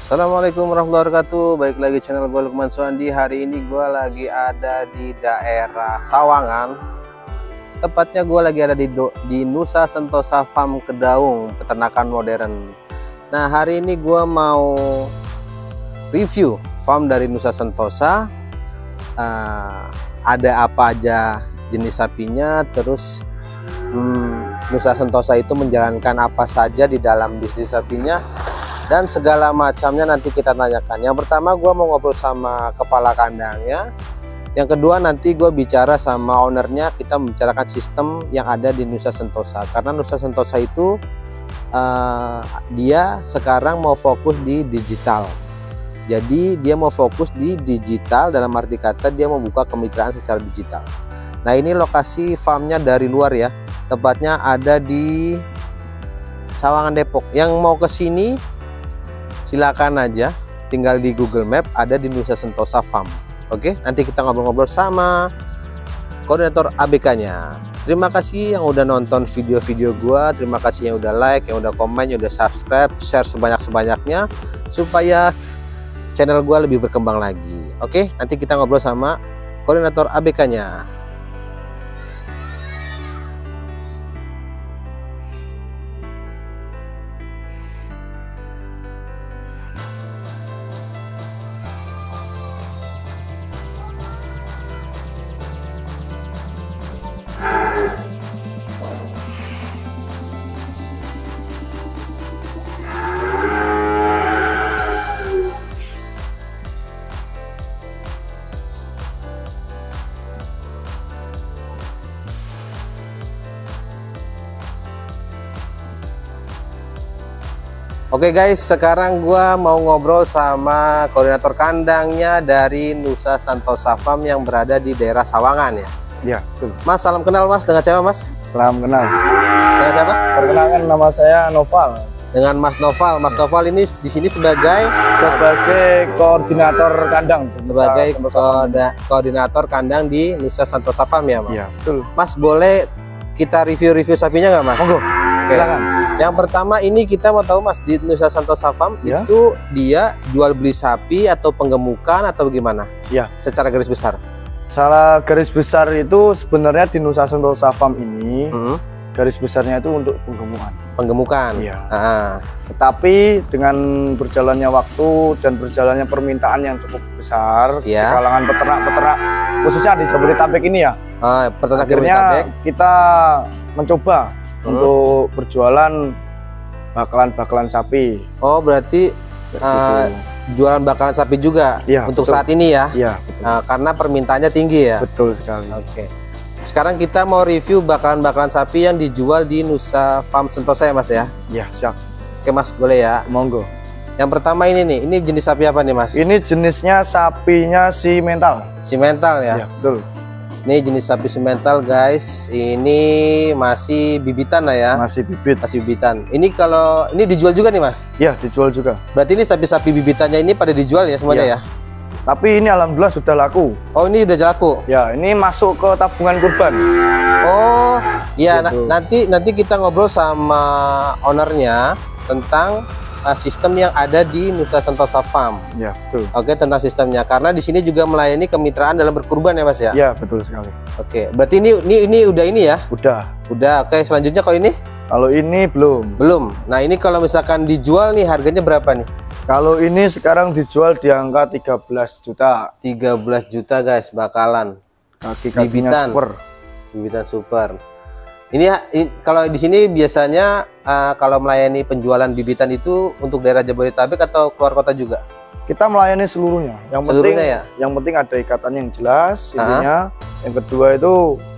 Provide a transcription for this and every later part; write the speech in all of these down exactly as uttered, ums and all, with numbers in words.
Assalamualaikum warahmatullahi wabarakatuh. Baik lagi channel gue Lukman Suandi. Hari ini gue lagi ada di daerah Sawangan. Tepatnya gue lagi ada di, Do, di Nusa Sentosa Farm Kedaung, peternakan modern. Nah, hari ini gue mau review farm dari Nusa Sentosa. Uh, ada apa aja jenis sapinya, terus hmm, Nusa Sentosa itu menjalankan apa saja di dalam bisnis sapinya, dan segala macamnya nanti kita tanyakan. Yang pertama gue mau ngobrol sama kepala kandangnya, yang kedua nanti gue bicara sama ownernya, kita membicarakan sistem yang ada di Nusa Sentosa. Karena Nusa Sentosa itu uh, dia sekarang mau fokus di digital. Jadi dia mau fokus di digital, dalam arti kata dia mau buka kemitraan secara digital. Nah, ini lokasi farmnya dari luar ya, tepatnya ada di Sawangan, Depok. Yang mau ke sini silakan aja, tinggal di Google Map, ada di Nusa Sentosa Farm. Oke, nanti kita ngobrol-ngobrol sama koordinator A B K-nya. Terima kasih yang udah nonton video-video gua, terima kasih yang udah like, yang udah komen, yang udah subscribe, share sebanyak-banyaknya supaya channel gua lebih berkembang lagi. Oke, nanti kita ngobrol sama koordinator A B K-nya. Oke guys, sekarang gua mau ngobrol sama koordinator kandangnya dari Nusa Sentosa Farm yang berada di daerah Sawangan ya. Ya, betul. Mas, salam kenal Mas, dengan siapa Mas? Salam kenal. Dengan siapa? Perkenalkan, nama saya Noval. Dengan Mas Noval. Mas Noval ini di sini sebagai sebagai koordinator kandang. Sebagai koda, koordinator kandang di Nusa Sentosa Farm ya Mas? Iya, betul. Mas, boleh kita review-review sapinya nggak Mas? Monggo. Oke. Silakan. Yang pertama ini kita mau tahu Mas, di Nusa Sentosa Farm ya, itu dia jual beli sapi atau penggemukan atau bagaimana? Ya. Secara garis besar. Salah garis besar itu sebenarnya di Nusa Sentosa Farm ini hmm. garis besarnya itu untuk penggemukan. Penggemukan. Iya. Ah. Tetapi dengan berjalannya waktu dan berjalannya permintaan yang cukup besar ya, di kalangan peternak-peternak khususnya di Jabodetabek ini ya. Ah, peternak Jabodetabek. Kita mencoba Hmm. untuk berjualan bakalan-bakalan sapi. Oh, berarti uh, jualan bakalan sapi juga ya, untuk betul. Saat ini ya? Iya. Uh, karena permintaannya tinggi ya? Betul sekali. Oke. Sekarang kita mau review bakalan-bakalan sapi yang dijual di Nusa Farm Sentosa ya Mas ya? Iya, siap. Oke Mas, boleh ya? Monggo. Yang pertama ini nih, ini jenis sapi apa nih Mas? Ini jenisnya sapinya si mental. Si mental ya? Iya, betul. Ini jenis sapi simental guys, ini masih bibitan lah ya. Masih bibit. Masih bibitan. Ini kalau ini dijual juga nih Mas? Iya, dijual juga. Berarti ini sapi-sapi bibitannya ini pada dijual ya semuanya ya? Ya? Tapi ini alhamdulillah sudah laku. Oh, ini udah laku? Ya, ini masuk ke tabungan kurban. Oh, iya gitu. na nanti nanti kita ngobrol sama ownernya tentang sistem yang ada di Nusa Sentosa Farm. Ya, betul. Oke, tentang sistemnya. Karena di sini juga melayani kemitraan dalam berkurban ya Mas ya? Ya, betul sekali. Oke, berarti ini ini ini udah ini ya? Udah. Udah. Oke, selanjutnya kalau ini? Kalau ini belum. Belum. Nah, ini kalau misalkan dijual nih harganya berapa nih? Kalau ini sekarang dijual di angka tiga belas juta. tiga belas juta guys, bakalan. Kaki-kakinya super. Bibitan super. Ini, ini kalau di sini biasanya uh, kalau melayani penjualan bibitan itu untuk daerah Jabodetabek atau keluar kota juga? Kita melayani seluruhnya. Yang seluruhnya penting ya? Yang penting ada ikatan yang jelas intinya. Uh-huh. Yang kedua itu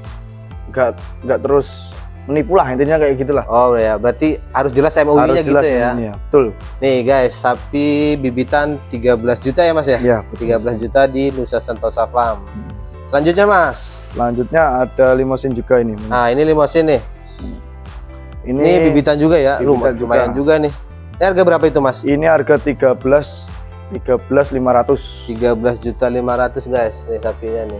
nggak nggak terus menipu lah intinya kayak gitulah. Oh ya, berarti harus jelas M O U-nya gitu ya? Ya. Betul. Nih guys, sapi bibitan tiga belas juta ya Mas ya? Iya. tiga belas juta di Nusa Sentosa Farm. Selanjutnya Mas, selanjutnya ada limosin juga ini. Nah, ini limosin nih. Ini, ini bibitan juga ya, bibitan lumayan juga. juga nih. Ini harga berapa itu Mas? Ini harga tiga belas lima ratus. tiga belas juta lima ratus guys, nih sapinya nih.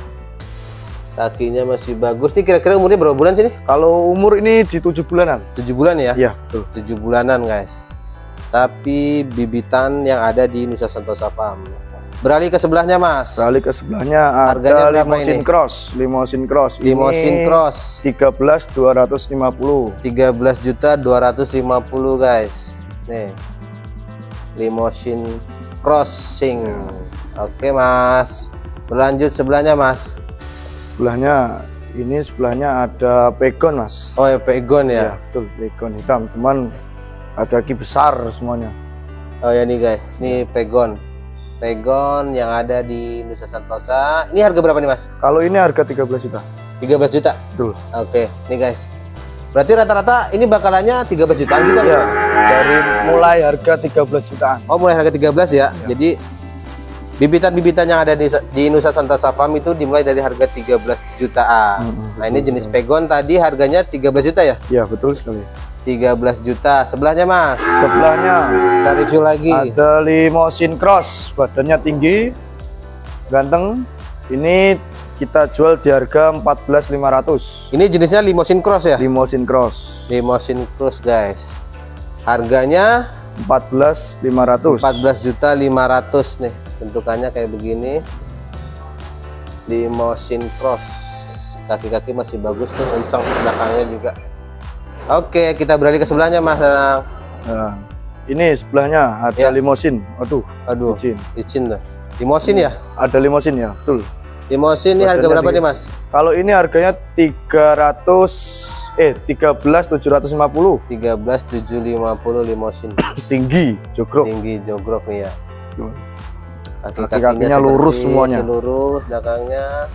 Kakinya masih bagus. Nih kira-kira umurnya berapa bulan sih nih? Kalau umur ini di tujuh bulanan. tujuh bulan ya? Iya, betul. tujuh bulanan, guys. sapi bibitan yang ada di Nusa Sentosa Farm. Beralih ke sebelahnya, Mas. Beralih ke sebelahnya harganya ada berapa Limousin ini? Cross, Limousin Cross. Limousin ini Cross tiga belas dua ratus lima puluh. tiga belas juta dua ratus lima puluh, guys. Nih. Limousin Crossing. Oke, Mas. Berlanjut sebelahnya, Mas. Sebelahnya ini sebelahnya ada Pegon, Mas. Oh ya, Pegon ya. Ya, betul, Pegon hitam, cuman kaki besar semuanya. Oh ya nih, guys. Ini Pegon. Pegon yang ada di Nusa Sentosa. Ini harga berapa nih, Mas? Kalau ini harga tiga belas juta. tiga belas juta. Betul. Oke, nih guys. Berarti rata-rata ini bakalannya tiga belas jutaan gitu ya, dari mulai harga tiga belas jutaan. Oh, mulai harga tiga belas ya. Ya. Jadi bibitan-bibitan yang ada di, di Nusa Sentosa Farm itu dimulai dari harga tiga belas jutaan. Hmm, nah, ini jenis sekali. Pegon tadi harganya tiga belas juta ya? Iya, betul sekali. tiga belas juta. Sebelahnya, Mas. Sebelahnya kita review lagi. Ada Limousin Cross, badannya tinggi, ganteng. Ini kita jual di harga empat belas lima ratus. Ini jenisnya Limousin Cross ya? Limousin Cross. Limousin Cross, guys. Harganya empat belas lima ratus. empat belas juta lima ratus nih. Bentukannya kayak begini. Limousin Cross. Kaki-kaki masih bagus tuh, kencang belakangnya juga. Oke, kita beralih ke sebelahnya, Mas. Nah, ini sebelahnya ada ya. Limousin. Aduh, aduh, izin, izin tuh. Limousin ya? Ada Limousin ya, betul. Limousin ini harga berapa nih, Mas? Kalau ini harganya tiga ratus eh tiga belas tujuh ratus lima puluh. tiga belas tujuh ratus lima puluh Limousin. Tinggi, jogrok. Tinggi, jogrok nih ya. Kaki-kakinya lurus semuanya. Lurus belakangnya.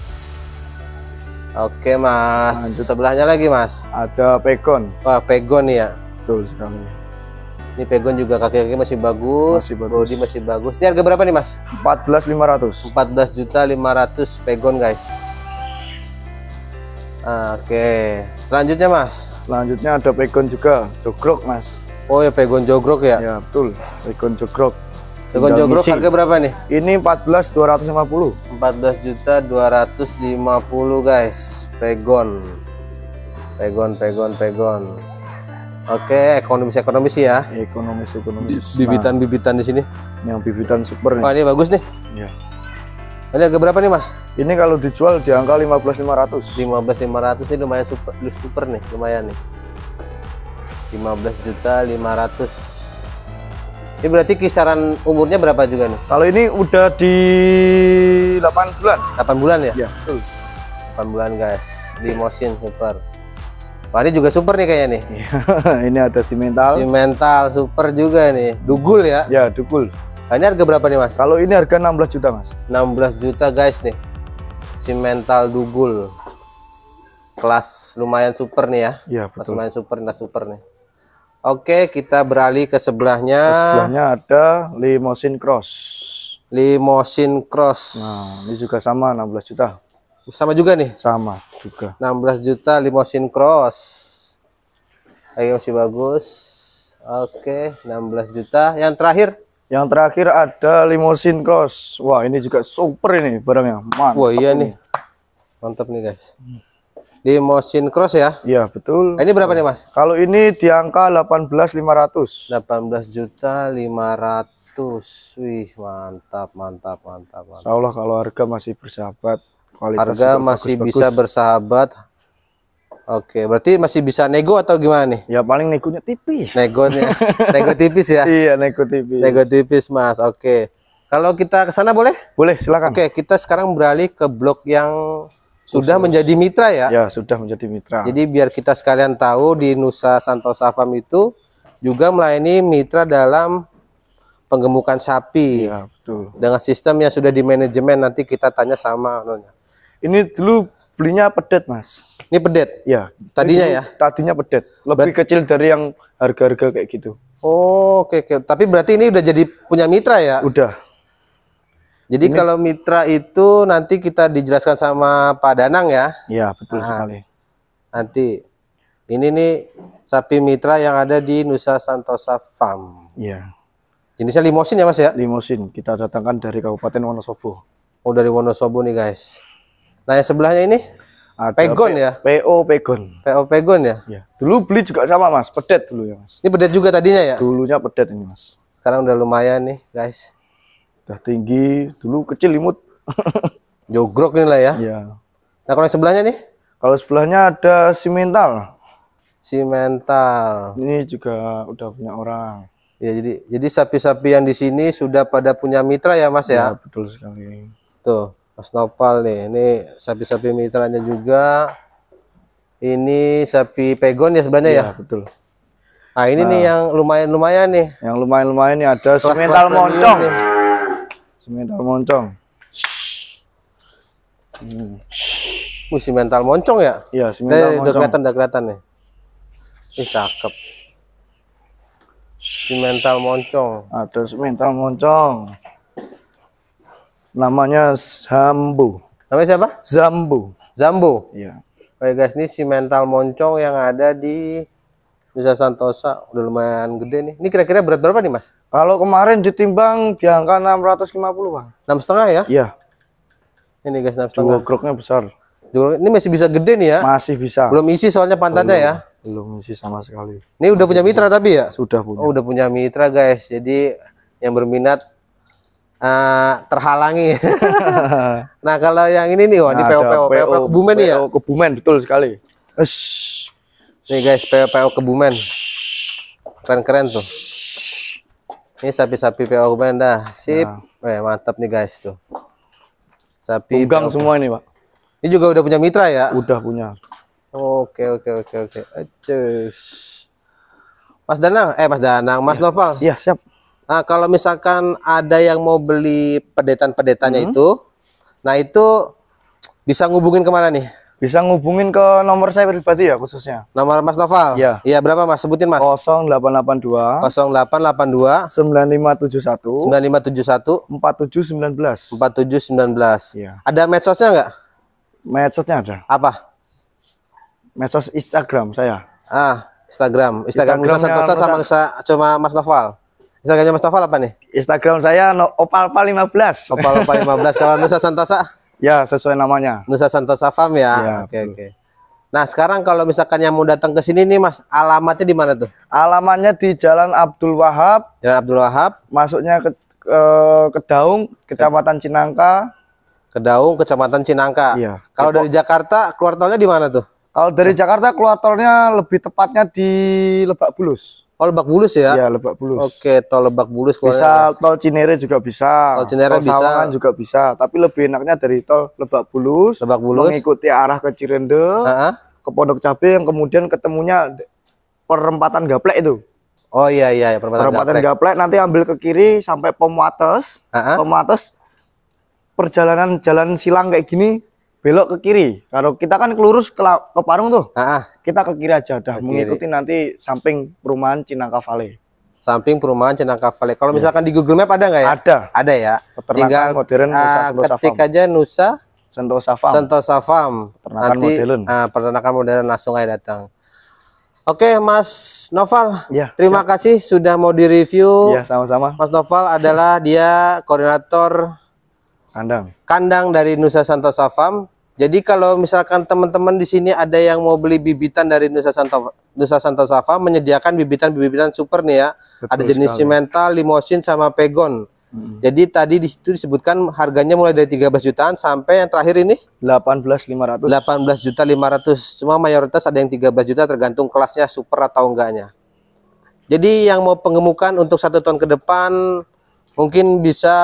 Oke, Mas. Lanjut. Sebelahnya lagi, Mas. Ada Pegon. Wah, Pegon nih ya. Betul sekali. Ini Pegon juga kaki-kaki masih bagus, masih bagus, bodi masih bagus. Ini harga berapa nih, Mas? empat belas lima ratus. empat belas juta lima ratus Pegon, guys. Oke, selanjutnya, Mas. Selanjutnya ada Pegon juga, jogrok, Mas. Oh ya, Pegon jogrok ya? Ya, betul. Pegon jogrok. Pegon jogrok harga berapa nih? Ini empat belas dua ratus lima puluh. empat belas juta dua ratus lima puluh, guys. Pegon. Pegon, Pegon, Pegon. Oke, ekonomis ekonomis ya. Ekonomis ekonomis. Bibitan-bibitan di sini. Yang bibitan super nih. Wah, ini bagus nih. Iya. Ini harga berapa nih, Mas? Ini kalau dijual di angka lima belas lima ratus. lima belas lima ratus ini lumayan super, super nih, lumayan nih. lima belas juta lima ratus. Ini berarti kisaran umurnya berapa juga nih? Kalau ini udah di delapan bulan. delapan bulan ya? Iya, betul. delapan bulan, guys. Limousin super. Wah, ini juga super nih kayaknya nih. Ini ada simental. Simental super juga nih. Dugul ya? Ya, dugul. Nah, ini harga berapa nih, Mas? Kalau ini harga enam belas juta, Mas. enam belas juta, guys nih. Simental dugul. Kelas lumayan super nih ya. Iya, betul. Kelas lumayan super, nah super nih. Oke, kita beralih ke sebelahnya. Ke sebelahnya ada Limousin Cross. Limousin Cross. Nah, ini juga sama enam belas juta. Sama juga nih? Sama juga. enam belas juta Limousin Cross. Ayo, masih bagus. Oke, enam belas juta. Yang terakhir? Yang terakhir ada Limousin Cross. Wah, ini juga super ini barangnya. Mantap. Wah, iya ini. nih. Mantap nih, guys. Limousin Cross ya? Iya, betul. Nah, ini berapa nih, Mas? Kalau ini di angka delapan belas lima ratus. delapan belas juta lima ratus. Wih, mantap, mantap, mantap, mantap. Insya Allah kalau harga masih bersahabat, kualitas harga masih bagus, bisa bagus. bersahabat. Oke, berarti masih bisa nego atau gimana nih? Ya paling negonya tipis. Negonya, nego tipis ya? Iya, nego tipis. Nego tipis, Mas. Oke. Kalau kita ke sana boleh? Boleh, silakan. Oke, kita sekarang beralih ke blok yang sudah Khusus. menjadi mitra ya? Ya, sudah menjadi mitra. Jadi biar kita sekalian tahu di Nusa Sentosa Farm itu juga melayani mitra dalam penggemukan sapi. Ya, betul. Dengan sistem yang sudah di manajemen, nanti kita tanya sama nonya. Ini dulu belinya pedet, Mas. Ini pedet? Ya. Tadinya ya? Tadinya pedet. Lebih Ber kecil dari yang harga-harga kayak gitu. Oh, oke, oke. Tapi berarti ini udah jadi punya mitra ya? Udah. Jadi ini... kalau mitra itu nanti kita dijelaskan sama Pak Danang ya? Iya, betul nah, sekali. Nanti ini nih sapi mitra yang ada di Nusa Sentosa Farm. Iya. Jenisnya Limousin ya, Mas ya? Limousin. Kita datangkan dari Kabupaten Wonosobo. Oh, dari Wonosobo nih, guys. Nah, yang sebelahnya ini? Ada Pegon ya? P O Pegon. P O Pegon ya? Ya. Dulu beli juga sama Mas, pedet dulu ya Mas. Ini pedet juga tadinya ya? Dulunya pedet ini Mas. Sekarang udah lumayan nih guys. Udah tinggi, dulu kecil imut. Jogrok nih lah ya. Iya. Nah kalau yang sebelahnya nih? Kalau sebelahnya ada simental. Simental. Ini juga udah punya orang. Ya jadi jadi sapi-sapi yang di sini sudah pada punya mitra ya Mas ya? Ya betul sekali. Tuh Mas Nopal nih, ini sapi-sapi mitranya juga. Ini sapi Pegon ya sebenarnya ya? Ya betul. Nah ini nah, nih yang lumayan-lumayan nih. Yang lumayan-lumayan nih ada kelas, simental kelas moncong. Nih. Simental moncong. Hmm. Wih, simental moncong ya? Iya, simental moncong. Udah kelihatan, udah kelihatan nih. Ih, cakep. Simental moncong. Ada simental moncong. Namanya Zambo. Namanya siapa? Zambo. Zambo. Iya. Oke guys, ini simental moncong yang ada di Nusa Santosa udah lumayan gede nih. Ini kira-kira berat berapa nih Mas? Kalau kemarin ditimbang di angka enam ratus lima puluh Bang. enam setengah ya? Iya. Ini guys enam setengah. Jogroknya besar. Ini masih bisa gede nih ya? Masih bisa. Belum isi soalnya pantatnya belum, ya? Belum isi sama sekali. Ini udah masih punya mitra bisa. Tapi ya? Sudah punya. Oh, udah punya mitra guys. Jadi yang berminat uh, terhalangi. Nah kalau yang ini nih, wah, nah, ini P O P O, P O Kebumen nih ya? P O Kebumen betul sekali. Ush. Nih guys, P O P O Kebumen. Keren-keren tuh. Ini sapi-sapi P O Kebumen dah. Sip. Nah. Eh, mantap nih guys tuh. Sapi tunggang semua ini, Pak. Ini juga udah punya mitra ya? Udah punya. Oke, oke, oke, oke. Acus. Mas Danang, eh Mas Danang, Mas ya. Nopal. Iya, siap. Nah, kalau misalkan ada yang mau beli pedetan-pedetannya hmm. itu, nah itu bisa ngubungin kemana nih? Bisa ngubungin ke nomor saya pribadi ya khususnya. Nomor Mas Noval? Iya. Iya, berapa Mas? Sebutin Mas. nol delapan delapan dua nol delapan delapan dua sembilan lima tujuh satu sembilan lima tujuh satu empat tujuh sembilan belas empat tujuh sembilan belas. Iya. Ada medsosnya nggak? Medsosnya ada. Apa? Medsos Instagram saya. Ah, Instagram. Instagram Nusa Santosa sama Nusa cuma Mas Noval. Instagramnya Mas Noval apa nih? Instagram saya no, opalpa lima belas. Opalpa lima belas. Kalau Nusa Santosa? Ya, sesuai namanya. Nusa Santosa Farm ya. Ya oke, oke. Okay. Nah, sekarang kalau misalkan yang mau datang ke sini nih, Mas, alamatnya di mana tuh? Alamatnya di Jalan Abdul Wahab. Jalan Abdul Wahab. Masuknya ke ke Kedaung, Kecamatan Cinangka. Kedaung, Kecamatan Cinangka. Iya. Kalau dari Jakarta keluar tolnya di mana tuh? Kalau dari Jakarta keluar tolnya lebih tepatnya di Lebak Bulus. Oh, Lebak Bulus ya? Iya, Lebak Bulus. Oke, tol Lebak Bulus. Bisa tol Cinere juga bisa. Tol Cinere tol bisa. Sawangan juga bisa. Tapi lebih enaknya dari tol Lebak Bulus. Lebak Bulus. Mengikuti arah ke Cirende, uh-huh. ke Pondok Cabe yang kemudian ketemunya perempatan Gaplek itu. Oh iya iya, perempatan, perempatan Gaplek. Gaplek. Nanti ambil ke kiri sampai Pemates. Uh-huh. Pemates perjalanan jalan silang kayak gini. Belok ke kiri. Kalau kita kan kelurus ke, ke Parung tuh. Ah, kita ke kiri aja dah. Mengikuti nanti samping perumahan Cinangka Valley. Samping perumahan Cinangka Valley. Kalau ya. misalkan di Google Map ada nggak ya? Ada. Ada ya. Peternakan tinggal modern Nusa uh, ketik aja Nusa Santosa Farm. Santosa Farm. Peternakan nanti modern. Uh, peternakan modern langsung aja datang. Oke, Mas Noval. Ya, terima siap. kasih sudah mau direview. Ya, sama-sama. Mas Noval adalah dia koordinator kandang. Kandang dari Nusa Santosa Farm. Jadi kalau misalkan teman-teman di sini ada yang mau beli bibitan dari Nusa Santosa, Nusa Santosa Farm menyediakan bibitan-bibitan super nih ya. Betul ada jenis sekali. Simental, Limosin sama Pegon. Hmm. Jadi tadi di situ disebutkan harganya mulai dari tiga belas jutaan sampai yang terakhir ini delapan belas lima ratus. delapan belas juta lima ratus. Cuma mayoritas ada yang tiga belas juta tergantung kelasnya super atau enggaknya. Jadi yang mau pengemukan untuk satu tahun ke depan mungkin bisa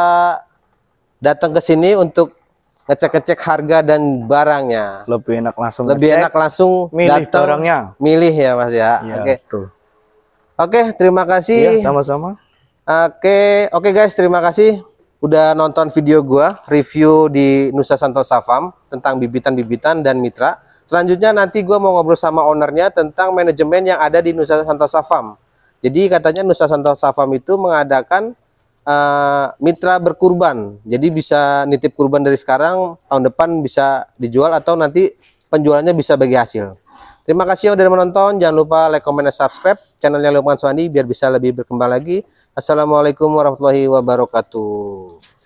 datang ke sini untuk ngecek-ngecek harga dan barangnya. Lebih enak langsung lebih ngecek, enak langsung milih datang, barangnya, milih ya Mas ya. Ya oke betul. Oke, terima kasih. Ya, sama-sama. Oke, oke guys, terima kasih udah nonton video gua review di Nusa Santosa Farm tentang bibitan-bibitan dan mitra. Selanjutnya nanti gua mau ngobrol sama ownernya tentang manajemen yang ada di Nusa Santosa Farm. Jadi katanya Nusa Santosa Farm itu mengadakan Uh, mitra berkurban, jadi bisa nitip kurban dari sekarang, tahun depan bisa dijual atau nanti penjualannya bisa bagi hasil. Terima kasih udah menonton, jangan lupa like, comment, dan subscribe channelnya Lukman Suwandi biar bisa lebih berkembang lagi. Assalamualaikum warahmatullahi wabarakatuh.